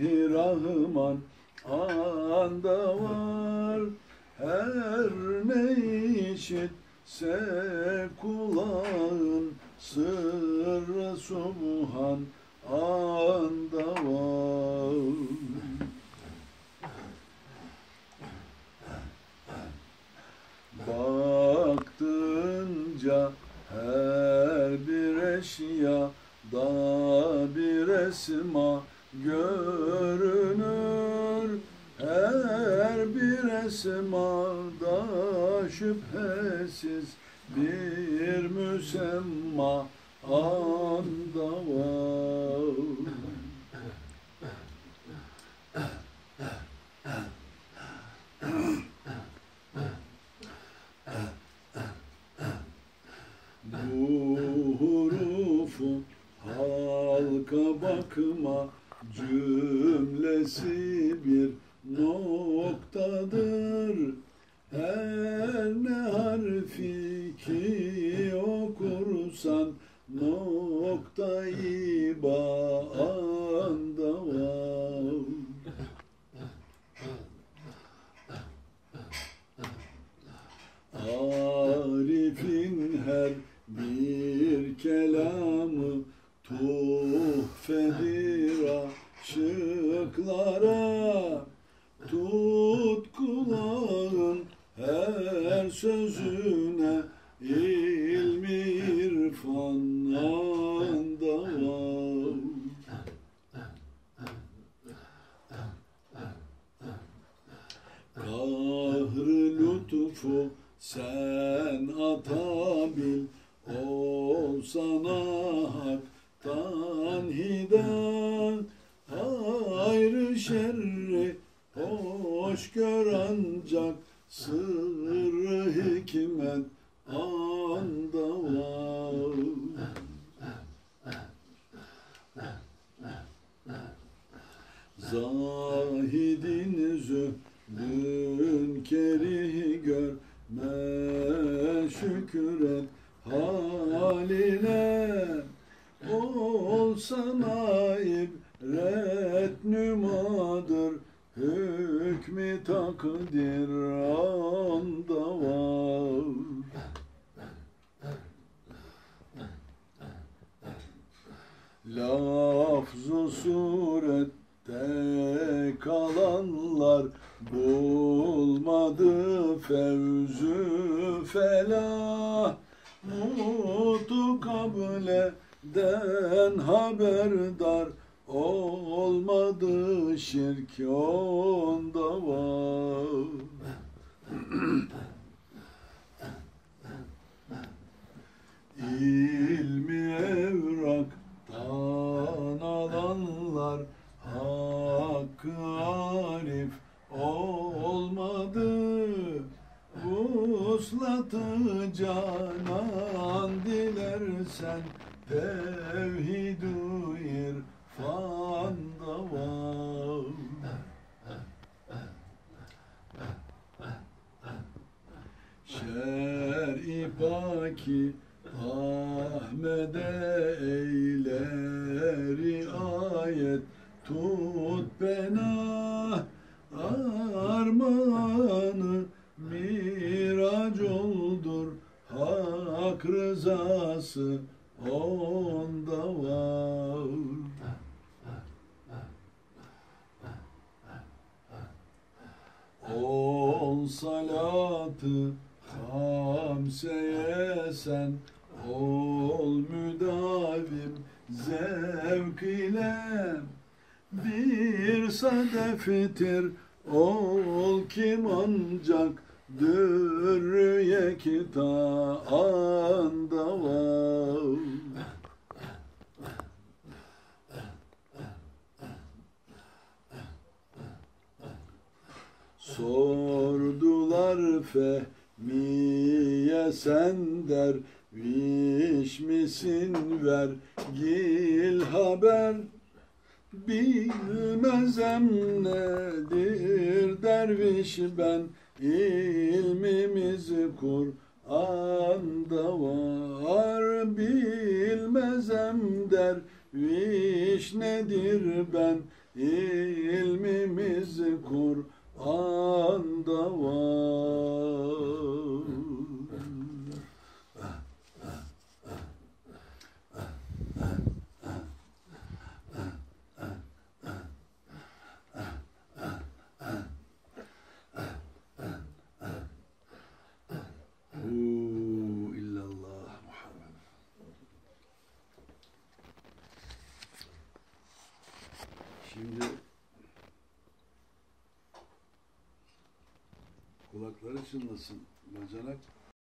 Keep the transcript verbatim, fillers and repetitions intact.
Rahman anda var. Her ne işitse kulağın, sırrı subhan anda var. Baktınca her bir eşya da bir esma görünür. Her bir esmada şüphesiz bir müsemma anda var. Bu hurufu halka bakma, cümlesi bir noktadır. Her ne harfi ki okursan noktayı bağında var. Arif'in her bir kelamı tuhfedir aşıklara. Tut kulağın her sözüne, ilmi irfan anda var. Kahr-ı lütfu sen atabil, ol sana haktan hidayet. Hayrı şerri hoş gör ancak, sırrı hikmet anda var. Zahidin zühdün kerih görme, şükret haline. Ol sana ibret nümadır, hükmü takdir anda var. Lafz-ı surette kalanlar bulmadı fevzü felah. Mutu kableden haberdar, olmadı şirk onda var. İlmi evraktan alanlar hakkı arif olmadı. Vuslatı canan dilersen, tevhid-ü irfanda var. Şer-i paki Ahmed'e eyleri ayet, tut benah armağanı mirac oldur, hak rızası onda var. Ol salatı hamseye sen, ol müdavim zevk ile. Bir sadeftir ol kim ancak, dürrü yekitanda var. Sordular Fehmiye sen derviş misin, ver gil haber. Bilmezem nedir derviş ben, ilmimiz Kur'an'da var. Bilmezem derviş nedir ben, ilmimiz Kur'an'da var. Hu illallah Muhammed. Şimdi kulakları çınlasın bacanak.